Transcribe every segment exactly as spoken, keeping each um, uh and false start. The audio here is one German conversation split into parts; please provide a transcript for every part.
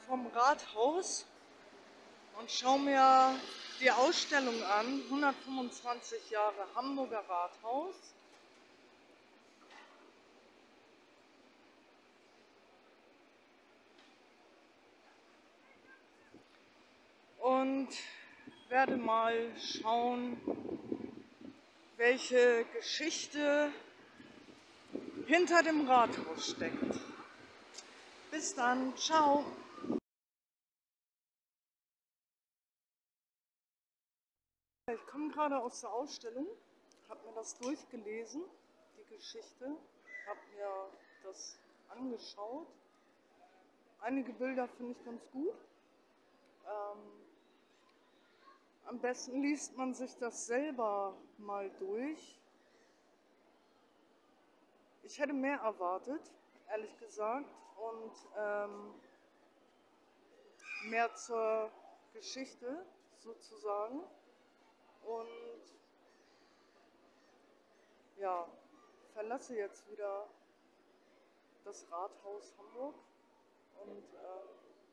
vom Rathaus und schaue mir die Ausstellung an, hundertfünfundzwanzig Jahre Hamburger Rathaus. Und werde mal schauen, welche Geschichte hinter dem Rathaus steckt. Bis dann, ciao! Ich komme gerade aus der Ausstellung, habe mir das durchgelesen, die Geschichte, habe mir das angeschaut. Einige Bilder finde ich ganz gut. Ähm, am besten liest man sich das selber mal durch. Ich hätte mehr erwartet, ehrlich gesagt, und ähm, mehr zur Geschichte sozusagen. Und ja, verlasse jetzt wieder das Rathaus Hamburg und ähm,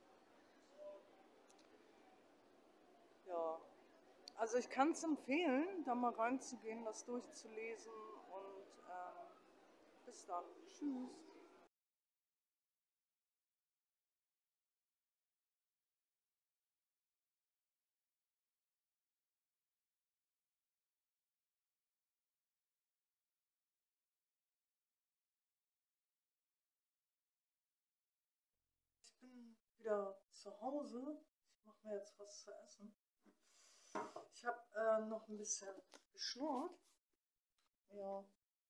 ja, also ich kann es empfehlen, da mal reinzugehen, das durchzulesen und ähm, bis dann. Tschüss. Ich bin wieder zu Hause. Ich mache mir jetzt was zu essen. Ich habe äh, noch ein bisschen geschnurrt. Ja.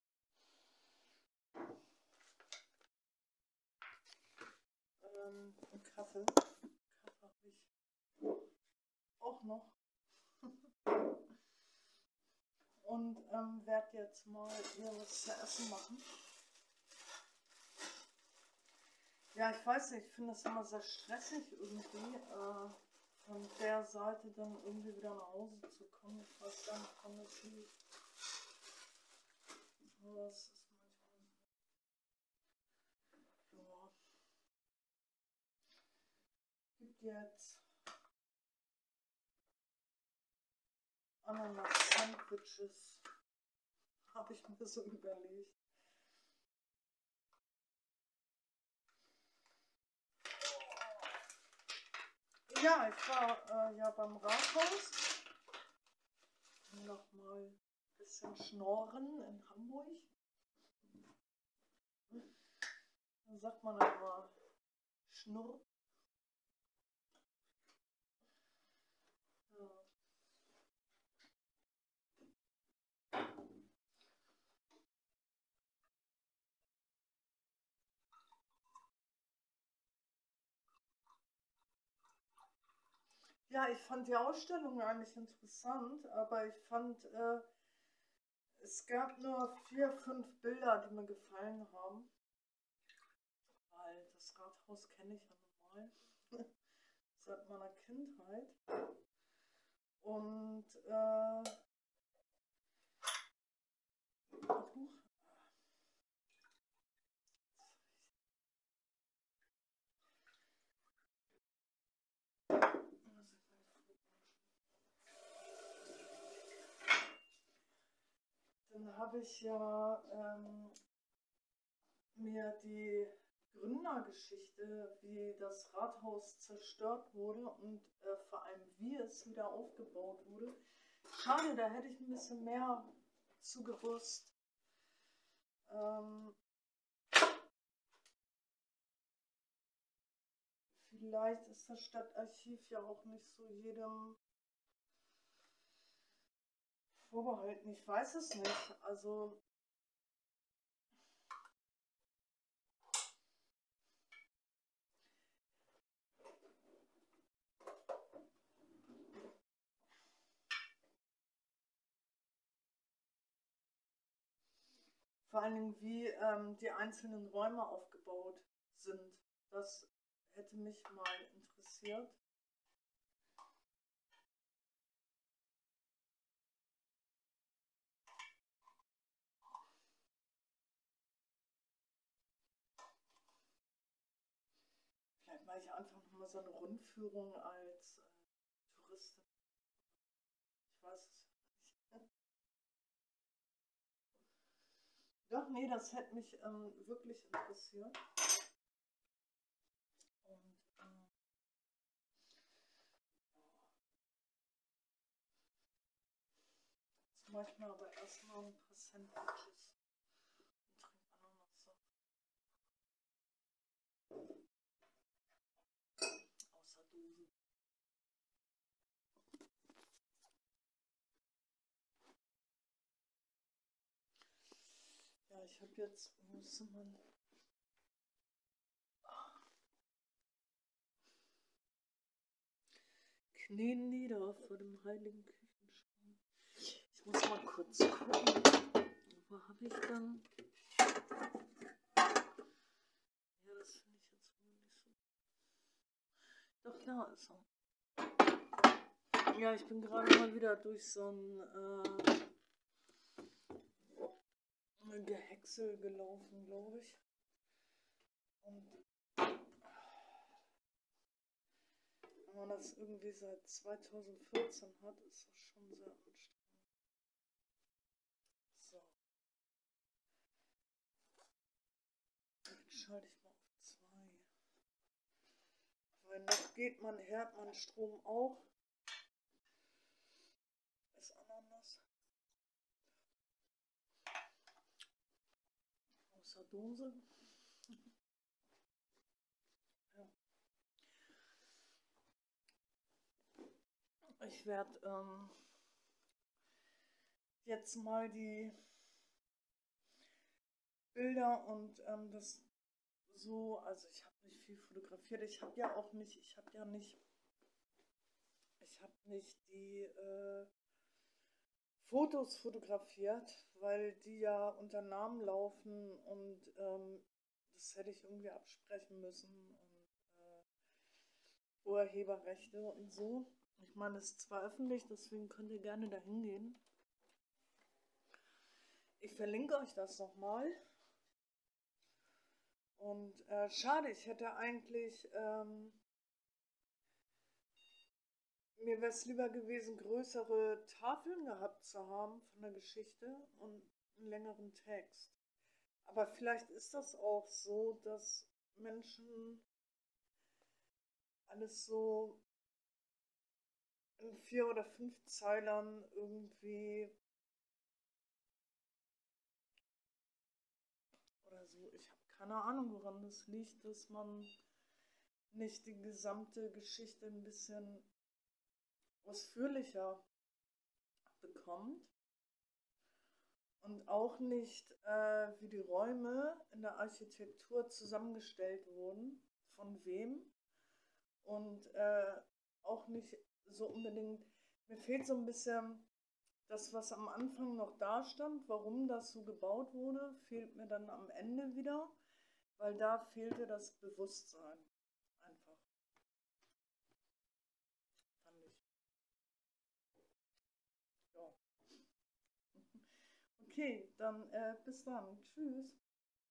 Ähm, und Kaffee. Kaffee habe ich auch noch. Und ähm, werde jetzt mal hier was zu essen machen. Ja, ich weiß nicht, ich finde das immer sehr stressig irgendwie, äh, von der Seite dann irgendwie wieder nach Hause zu kommen. Ich weiß gar nicht, wann das liegt. Aber es ist manchmal so. Ja. Gibt jetzt Ananas-Sandwiches, habe ich mir so überlegt. Ja, ich war äh, ja beim Rathaus. Noch mal ein bisschen schnorren in Hamburg. Dann sagt man immer Schnurr. Ja. Ja, ich fand die Ausstellung eigentlich interessant, aber ich fand, äh, es gab nur vier, fünf Bilder, die mir gefallen haben. Weil das Rathaus kenne ich ja normal seit meiner Kindheit. Und äh, dann habe ich ja ähm, mir die Gründergeschichte, wie das Rathaus zerstört wurde und äh, vor allem wie es wieder aufgebaut wurde. Schade, da hätte ich ein bisschen mehr zu gewusst. Ähm, vielleicht ist das Stadtarchiv ja auch nicht so jedem vorbehalten. Ich weiß es nicht. Also vor allen Dingen, wie ähm, die einzelnen Räume aufgebaut sind. Das hätte mich mal interessiert. Vielleicht mache ich einfach noch mal so eine Rundführung als äh, Touristin. Ich weiß es nicht. Doch, nee, das hätte mich ähm, wirklich interessiert. Und ähm, jetzt mache ich mir aber erstmal ein paar Sandwiches und trinke Ananassaft. Außer Dose. Ja, ich habe jetzt, müsste man. Knien nieder vor dem heiligen Küchenschrank. Ich muss mal kurz gucken. Wo habe ich dann? Ja, das finde ich jetzt wohl nicht so. Doch, da ist er. Ja, ich bin gerade mal wieder durch so ein äh, Gehäcksel gelaufen, glaube ich. Und wenn man das irgendwie seit zweitausendvierzehn hat, ist das schon sehr anstrengend. So. Jetzt schalte ich mal auf zwei. Weil noch geht mein Herdmann-Strom auch. Ist Ananas. Aus der Dose. Ja. Ich werde ähm, jetzt mal die Bilder und ähm, das so, also ich habe nicht viel fotografiert. Ich habe ja auch nicht, ich habe ja nicht, ich habe nicht die äh, Fotos fotografiert, weil die ja unter Namen laufen und ähm, das hätte ich irgendwie absprechen müssen und äh, Urheberrechte und so. Ich meine, es ist zwar öffentlich, deswegen könnt ihr gerne dahin gehen. Ich verlinke euch das nochmal. Und äh, schade, ich hätte eigentlich, ähm, mir wäre es lieber gewesen, größere Tafeln gehabt zu haben von der Geschichte und einen längeren Text. Aber vielleicht ist das auch so, dass Menschen alles so in vier oder fünf Zeilern irgendwie oder so. Ich habe keine Ahnung, woran das liegt, dass man nicht die gesamte Geschichte ein bisschen ausführlicher bekommt und auch nicht, äh, wie die Räume in der Architektur zusammengestellt wurden, von wem und äh, auch nicht so unbedingt, mir fehlt so ein bisschen das, was am Anfang noch da stand, warum das so gebaut wurde, fehlt mir dann am Ende wieder, weil da fehlte das Bewusstsein einfach, fand ich. Ja. Okay, dann äh, bis dann. Tschüss.